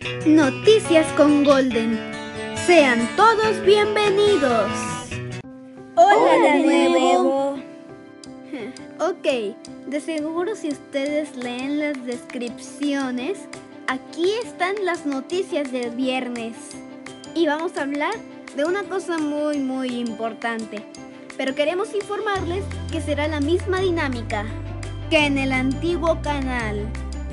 Noticias con Golden. Sean todos bienvenidos. Hola de nuevo. Ok, de seguro si ustedes leen las descripciones, aquí están las noticias del viernes. Y vamos a hablar de una cosa muy importante. Pero queremos informarles que será la misma dinámica que en el antiguo canal.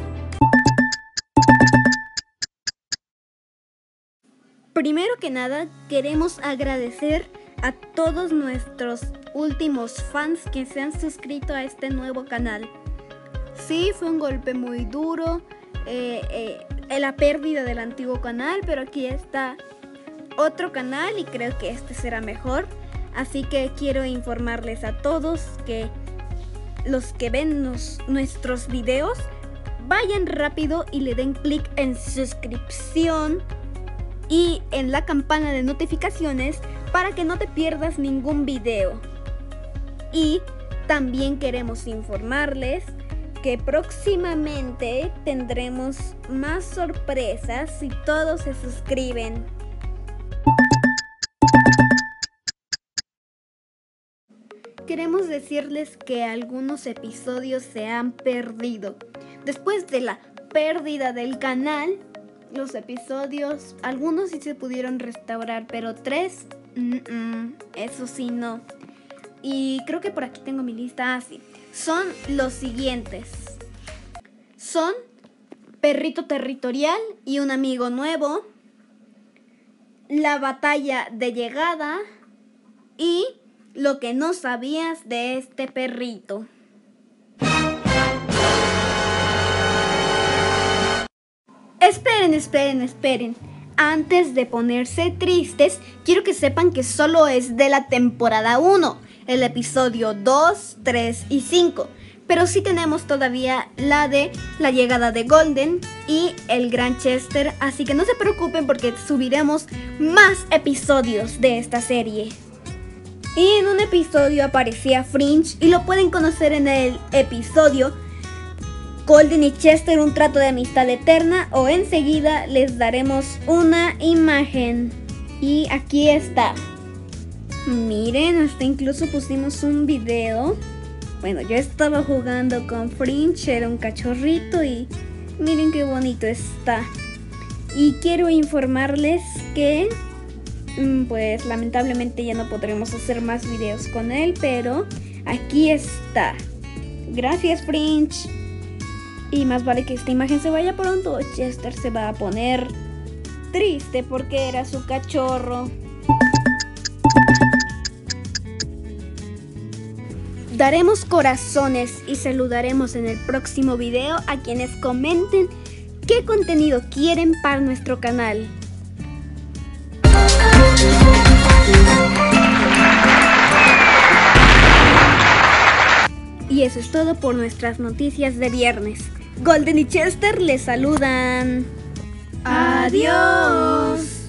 Primero que nada, queremos agradecer a todos nuestros últimos fans que se han suscrito a este nuevo canal. Sí, fue un golpe muy duro, la pérdida del antiguo canal, pero aquí está otro canal y creo que este será mejor. Así que quiero informarles a todos que los que ven nuestros videos, vayan rápido y le den clic en suscripción y en la campana de notificaciones para que no te pierdas ningún video. Y también queremos informarles que próximamente tendremos más sorpresas si todos se suscriben. Queremos decirles que algunos episodios se han perdido. Después de la pérdida del canal, los episodios, algunos sí se pudieron restaurar, pero 3, eso sí no. Y creo que por aquí tengo mi lista así. Son los siguientes. Son Perrito Territorial y un amigo nuevo, La batalla de llegada y Lo que no sabías de este perrito. Esperen. Antes de ponerse tristes, quiero que sepan que solo es de la temporada 1, el episodio 2, 3 y 5. Pero sí tenemos todavía la de la llegada de Golden y el Gran Chester, así que no se preocupen porque subiremos más episodios de esta serie. Y en un episodio aparecía Fringe y lo pueden conocer en el episodio Golden y Chester, un trato de amistad eterna, o enseguida les daremos una imagen. Y aquí está. Miren, hasta incluso pusimos un video. Bueno, yo estaba jugando con Fringe, era un cachorrito y miren qué bonito está. Y quiero informarles que pues lamentablemente ya no podremos hacer más videos con él, pero aquí está. Gracias, Fringe. Y más vale que esta imagen se vaya pronto. Chester se va a poner triste porque era su cachorro. Daremos corazones y saludaremos en el próximo video a quienes comenten qué contenido quieren para nuestro canal. Y eso es todo por nuestras noticias de viernes. Golden y Chester les saludan. ¡Adiós!